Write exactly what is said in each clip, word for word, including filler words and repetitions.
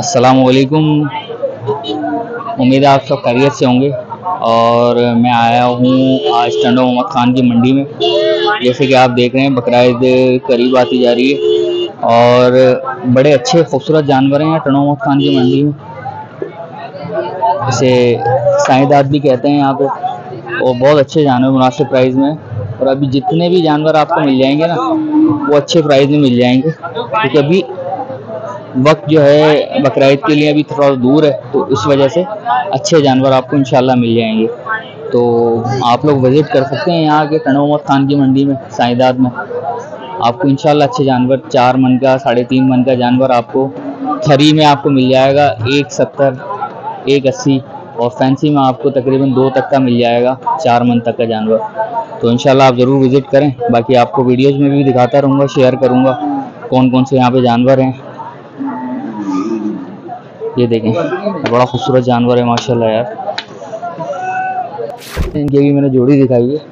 अस्सलामुअलैकुम। उम्मीद है आप सब खैरियत से होंगे। और मैं आया हूँ आज टंडो मोहम्मद खान की मंडी में। जैसे कि आप देख रहे हैं बकरा ईद करीब आती जा रही है और बड़े अच्छे खूबसूरत जानवर हैं यहाँ टंडो मोहम्मद खान की मंडी में। इसे साईदात भी कहते हैं यहाँ पे। और बहुत अच्छे जानवर मुनासिब प्राइस में। और अभी जितने भी जानवर आपको मिल जाएंगे ना वो अच्छे प्राइस में मिल जाएंगे, क्योंकि अभी वक्त जो है बकरा ईद के लिए अभी थोड़ा दूर है, तो इस वजह से अच्छे जानवर आपको इंशाल्लाह मिल जाएंगे। तो आप लोग विजिट कर सकते हैं यहाँ के टंडो मोहम्मद खान की मंडी में साईदात में। आपको इंशाल्लाह अच्छे जानवर चार मन का साढ़े तीन मन का जानवर आपको थरी में आपको मिल जाएगा एक सत्तर एक अस्सी, और फैंसी में आपको तकरीबन दो तक का मिल जाएगा चार मन तक का जानवर। तो इंशाल्लाह आप ज़रूर विज़िट करें। बाकी आपको वीडियोज़ में भी दिखाता रहूँगा, शेयर करूँगा कौन कौन से यहाँ पे जानवर हैं। ये देखें बड़ा खूबसूरत जानवर है माशाल्लाह यार। इनकी भी मैंने जोड़ी दिखाई है।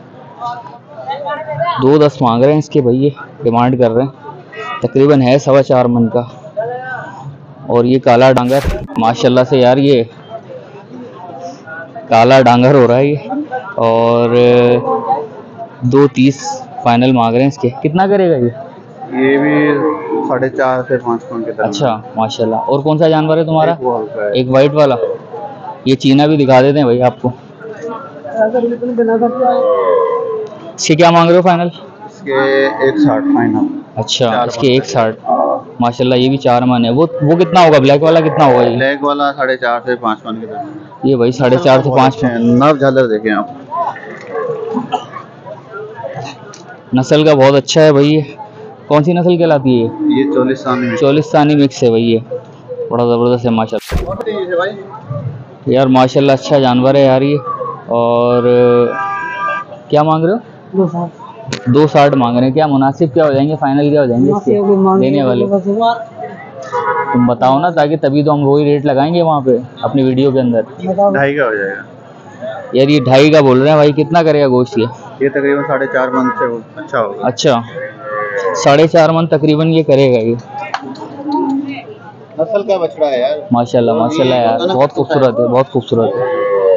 दो दस मांग रहे हैं इसके भाई, ये डिमांड कर रहे हैं। तकरीबन है सवा चार मन का। और ये काला डांगर माशाल्लाह से यार, ये काला डांगर हो रहा है ये। और दो तीस फाइनल मांग रहे हैं इसके। कितना करेगा ये? ये भी साढ़े चार से पाँच पौंड के तरह। अच्छा माशाल्लाह। और कौन सा जानवर है तुम्हारा? एक, एक वाइट वाला। ये चीना भी दिखा देते हैं भाई आपको। इसके क्या मांग रहे हो फाइनल? इसके एक साठ फाइनल। अच्छा इसके एक साठ माशाल्लाह। ये भी चार मन है। वो वो कितना होगा? ब्लैक वाला कितना होगा? ये ब्लैक वाला साढ़े चार से पाँच मन के तरह। ये भाई साढ़े चार से पाँच मन। नर झालर देखें आप, नस्ल का बहुत अच्छा है भाई। ये कौन सी नस्ल कहलाती है? ये चोलिस्तानी चोलिस्तानी मिक्स है भाई। ये बड़ा ज़बरदस्त है माशाल्लाह यार। माशाल्लाह अच्छा जानवर है यार ये। और क्या मांग रहे हो? दो साठ मांग रहे हैं। क्या मुनासिब क्या हो जाएंगे? फाइनल क्या हो जाएंगे इसके देने वाले? तुम बताओ ना, ताकि तभी तो हम वही रेट लगाएंगे वहाँ पे अपनी वीडियो के अंदर। ढाई का हो जाएगा यार। ये ढाई का बोल रहे हैं भाई। कितना करेगा गोश्त ये? ये तकरीबन साढ़े चार मन से अच्छा होगा। अच्छा साढ़े चार मन तकरीबन ये करेगा ये। नस्ल का बछड़ा है यार माशाल्लाह माशाल्लाह यार। बहुत खूबसूरत है, बहुत खूबसूरत है।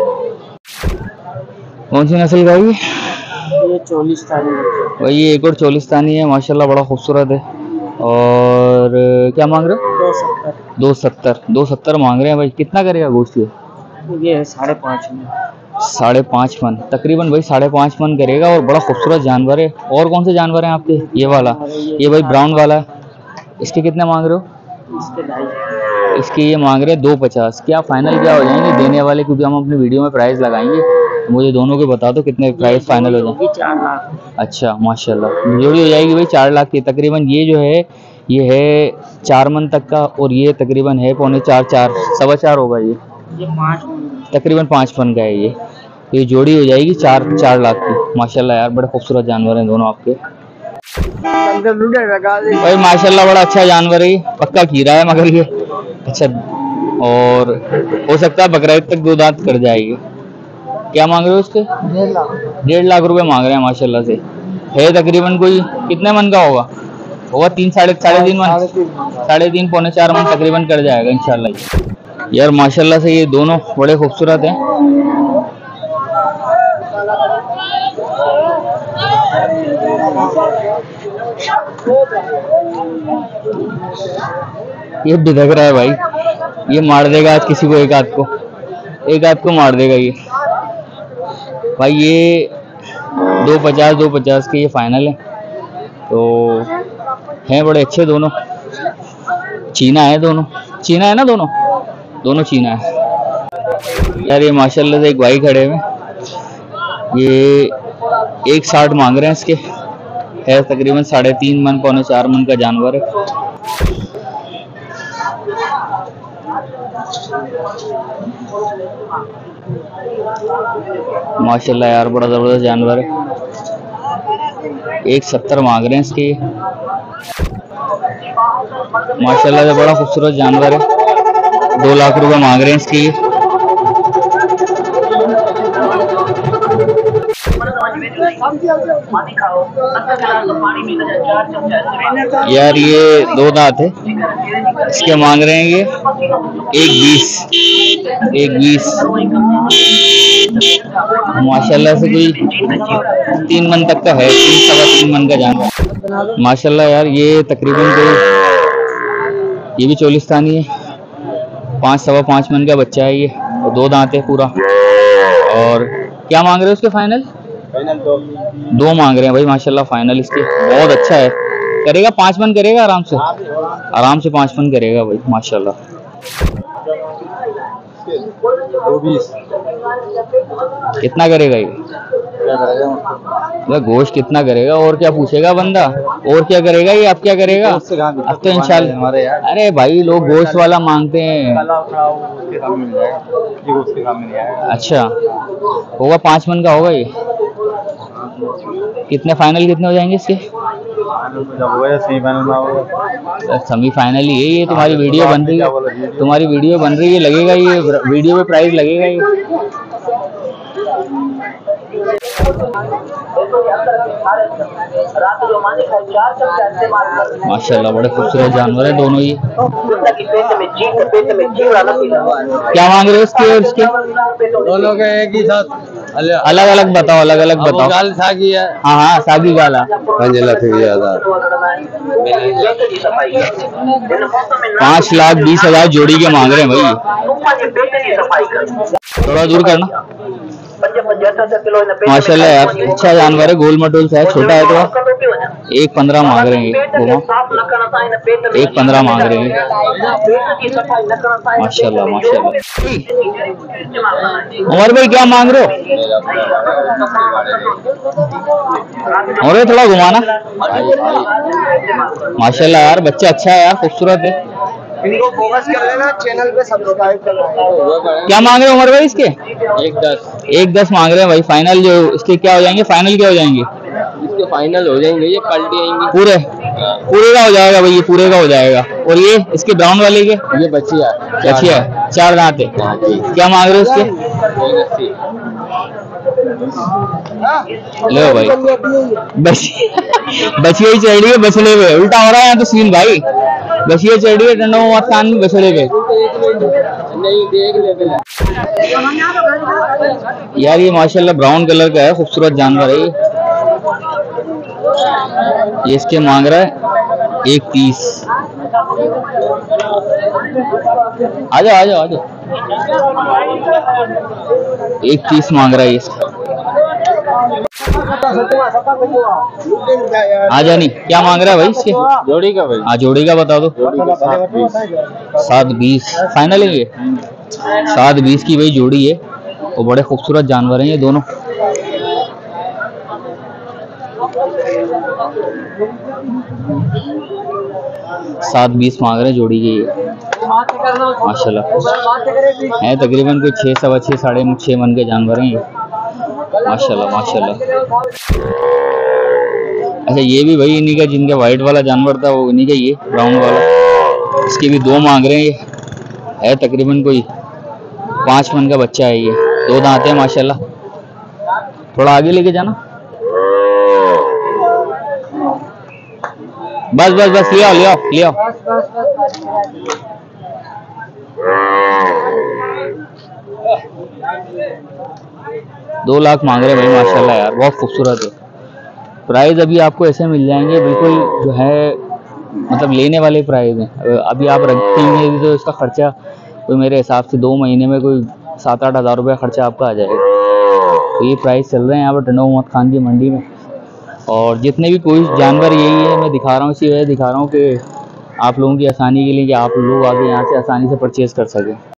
कौन सी नस्ल का है ये? ये चोलिस्तानी भाई ये एक और चोलिस्तानी है माशाल्लाह। बड़ा खूबसूरत है। और क्या मांग रहे हो? दो सत्तर दो सत्तर दो सत्तर मांग रहे हैं भाई। कितना करेगा गोश्त ये? ये है साढ़े पाँच में। साढ़े पाँच मन तकरीबन भाई, साढ़े पाँच मन करेगा। और बड़ा खूबसूरत जानवर है। और कौन से जानवर हैं आपके? ये वाला, ये भाई ब्राउन वाला है। इसके कितने मांग रहे हो? इसके ढाई। इसके ये मांग रहे हैं दो पचास। क्या फाइनल क्या हो जाएंगे देने वाले? क्योंकि हम अपनी वीडियो में प्राइस लगाएंगे। मुझे दोनों के बता दो कितने प्राइस फाइनल हो जाएंगे। चार लाख। अच्छा माशाल्लाह जोड़ी हो जाएगी भाई चार लाख की तकरीबन। ये जो है ये है चार मन तक का, और ये तकरीबन है पौने चार चार सवा चार होगा ये। ये पाँच तकरीबन पाँच मन का है ये। ये जोड़ी हो जाएगी चार चार लाख की माशाल्लाह यार। बड़े खूबसूरत जानवर हैं दोनों आपके भाई माशाल्लाह। बड़ा अच्छा जानवर है ये। पक्का खीरा है मगर ये अच्छा। और हो सकता है बकरा ईद तक दो दांत कर जाएगी। क्या मांग रहे हो उसके? डेढ़ लाख डेढ़ लाख रुपए मांग रहे हैं माशाल्लाह से। है तकरीबन कोई कितने मन का होगा? होगा तीन साढ़े साढ़े तीन मन साढ़े तीन पौने चार मन तकरीबन कर जाएगा इंशाल्लाह यार। माशाल्लाह से ये दोनों बड़े खूबसूरत हैं। ये बिधक रहा है भाई। ये मार देगा आज किसी को, एक आध को एक आध को मार देगा ये भाई। ये दो पचास दो पचास के ये फाइनल है। तो हैं बड़े अच्छे दोनों। चीना है दोनों। चीना है ना दोनों? दोनों चीना है यार। ये माशाल्लाह से एक भाई खड़े हुए। ये एक साठ मांग रहे हैं इसके। है तकरीबन साढ़े तीन मन पौने चार मन का जानवर है। माशाल्लाह यार बड़ा ज़बरदस्त जानवर है। एक सत्तर मांग रहे हैं इसके। माशाल्लाह से बड़ा खूबसूरत जानवर है। दो लाख रुपए मांग रहे हैं इसके। यार ये दो दांत है, इसके मांग रहे हैं ये एक बीस एक बीस माशाल्लाह से कोई तीन मन तक का है, तीन सवा तीन मन का जानवर माशाल्लाह। यार ये तकरीबन कोई ये भी चोलिस्तानी है, पाँच सवा पाँच मन का बच्चा है ये, और दो दांत है पूरा। और क्या मांग रहे हैं उसके फाइनल? फाइनल दो दो मांग रहे हैं भाई माशाल्लाह। फाइनल इसके बहुत अच्छा है, करेगा पाँच मन करेगा आराम से, आराम से पाँच मन करेगा भाई माशाल्लाह। दो बीस कितना करेगा ये? क्या करेगा? गोश्त कितना करेगा और क्या पूछेगा बंदा, और क्या करेगा ये, अब क्या करेगा? अब तो इंशाल्लाह हमारे यार अरे भाई लोग गोश्त वाला मांगते हैं। उसके काम में मिल जाएगा, ये उसके काम में नहीं आएगा। अच्छा होगा, पाँच मन का होगा ये। कितने फाइनल कितने हो जाएंगे इसके? जब होगा सेमीफाइनल में होगा। सेमीफाइनल ही है ये। तुम्हारी वीडियो बन रही है, तुम्हारी वीडियो बन रही है, लगेगा ये वीडियो पे प्राइस लगेगा ये। माशाल्लाह बड़े खूबसूरत जानवर है दोनों ही। क्या मांग रहे हो इसके और इसके? दोनों का एक ही साथ अलग अलग बताओ, अलग अलग बताओ। गाल सागी है। हाँ हाँ सागी गाला पाँच लाख हजार पाँच लाख बीस हजार जोड़ी के मांग रहे हैं भाई। थोड़ा दूर करना। माशाल्लाह यार अच्छा जानवर है, गोल मटोल सा है, छोटा है तो एक पंद्रह मांग रहे हैं, एक पंद्रह मांग रहे हैं माशाल्लाह माशाल्लाह। उमर भाई क्या मांग रहे हो? और ये थोड़ा घुमाना। माशाल्लाह यार बच्चा अच्छा है यार, खूबसूरत है। इनको फोकस कर लेना, चैनल पे सब्सक्राइब करना। क्या मांग रहे हो उमर भाई इसके? एक दस एक दस मांग रहे हैं भाई। फाइनल जो इसके क्या हो जाएंगे? फाइनल क्या हो जाएंगे इसके? फाइनल हो जाएंगे ये, पलटी आएंगे पूरे, पूरे का हो जाएगा भाई, ये पूरे का हो जाएगा। और ये इसके ब्राउन वाले के? ये बच्ची है, अच्छी है, चार दांत है। क्या मांग रहे हो इसके? लो भाई बची बचिया ही चढ़ रही है बछड़े पे, उल्टा हो रहा है यहाँ तो सीन भाई। बचिया चढ़ रही है टंडो मोहम्मद खान में बछड़े पे। यार ये माशाल्लाह ब्राउन कलर का है, खूबसूरत जानवर है ये। ये इसके मांग रहा है एक तीस। आ जाओ आ जाओ आ जाओ। एक तीस मांग रहा है ये। आ जानी क्या मांग रहा है भाई इसके? जोड़ी का भाई। हाँ जोड़ी का बता दो। सात बीस फाइनल है ये। सात बीस की भाई जोड़ी है, और बड़े खूबसूरत जानवर हैं ये दोनों। सात बीस मांग रहे हैं जोड़ी के ये माशाल्लाह। है तकरीबन कोई छः सवा छः साढ़े छः मन के जानवर हैं ये माशाल्लाह माशाल्लाह। अच्छा ये भी भाई इन्हीं का, जिनका वाइट वाला जानवर था वो इन्हीं का, ये ब्राउन वाला, इसके भी दो मांग रहे हैं ये। है तकरीबन कोई पाँच मन का बच्चा है ये, दो दांत है माशाल्लाह। थोड़ा आगे लेके जाना। बस बस बस ले आओ ले आओ ले आओ। दो लाख मांग रहे हैं भाई माशाल्लाह यार, बहुत खूबसूरत है। प्राइस अभी आपको ऐसे मिल जाएंगे बिल्कुल जो है, मतलब लेने वाले प्राइस हैं। अभी आप रखेंगे तो इसका खर्चा कोई मेरे हिसाब से दो महीने में कोई सात आठ हज़ार रुपया खर्चा आपका आ जाएगा। तो ये प्राइस चल रहे हैं यहाँ पर टंडो मोहम्मद खान की मंडी में। और जितने भी कोई जानवर यही है मैं दिखा रहा हूँ, इसी वजह दिखा रहा हूँ कि आप लोगों की आसानी के लिए, कि आप लोग आगे यहाँ से आसानी से परचेज़ कर सकें।